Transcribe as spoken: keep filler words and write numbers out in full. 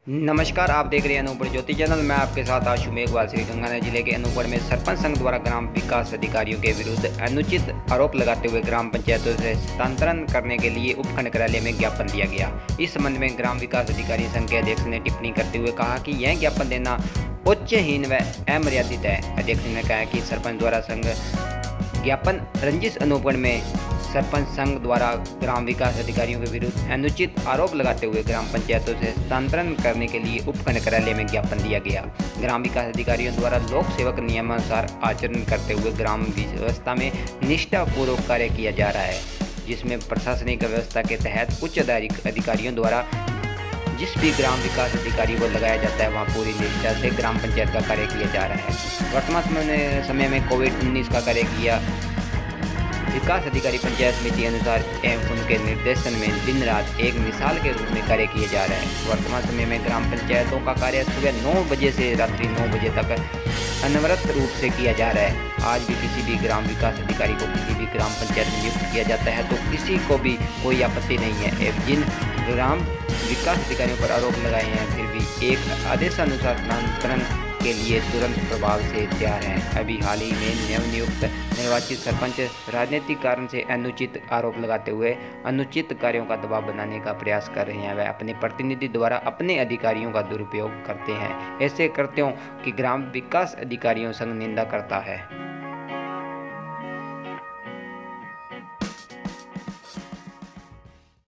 नमस्कार, आप देख रहे हैं अनूपपुर ज्योति चैनल। मैं आपके साथ आशु मेघवाल। श्री गंगानगर जिले के अनूपपुर में सरपंच संघ द्वारा ग्राम विकास अधिकारियों के विरुद्ध अनुचित आरोप लगाते हुए ग्राम पंचायतों से हस्तांतरण करने के लिए उपखंड कार्यालय में ज्ञापन दिया गया। इस संबंध में ग्राम विकास अधिकारी संघ के अध्यक्ष ने टिप्पणी करते हुए कहा कि यह ज्ञापन देना उच्चहीन व अमर्यादित है। अध्यक्ष ने कहा कि सरपंच द्वारा संघ ज्ञापन रंजिश अनूपगढ़ में सरपंच संघ द्वारा ग्राम विकास अधिकारियों के विरुद्ध अनुचित आरोप लगाते हुए ग्राम पंचायतों से हस्तांतरण करने के लिए उपखंड कार्यालय में ज्ञापन दिया गया। ग्राम विकास अधिकारियों द्वारा लोक सेवक नियमानुसार आचरण करते हुए ग्राम व्यवस्था में निष्ठापूर्वक कार्य किया जा रहा है, जिसमें प्रशासनिक व्यवस्था के तहत उच्च अधिकारियों द्वारा जिस भी ग्राम विकास अधिकारी को लगाया जाता है वहाँ पूरी निष्ठा से ग्राम पंचायत का कार्य किया जा रहा है। वर्तमान समय में कोविड उन्नीस का कार्य किया विकास अधिकारी पंचायत समिति अनुसार एवं उनके निर्देशन में दिन रात एक मिसाल के रूप में कार्य किए जा रहे हैं। वर्तमान समय में ग्राम पंचायतों का कार्य सुबह नौ बजे से रात्रि नौ बजे तक अनवरत रूप से किया जा रहा है। आज भी किसी भी ग्राम विकास अधिकारी को किसी भी ग्राम पंचायत में नियुक्त किया जाता है तो किसी को भी कोई आपत्ति नहीं है। एवं जिन ग्राम विकास अधिकारियों पर आरोप लगाए हैं फिर भी एक आदेशानुसार हस्तांतरण के लिए तुरंत प्रभाव से तैयार हैं। अभी हाल ही में नवनियुक्त निर्वाचित सरपंच राजनीतिक कारण से अनुचित आरोप लगाते हुए अनुचित कार्यों का दबाव बनाने का प्रयास कर रहे हैं। वह अपने प्रतिनिधि द्वारा अपने अधिकारियों का दुरुपयोग करते हैं। ऐसे कृत्यों की ग्राम विकास अधिकारियों संग निंदा करता है।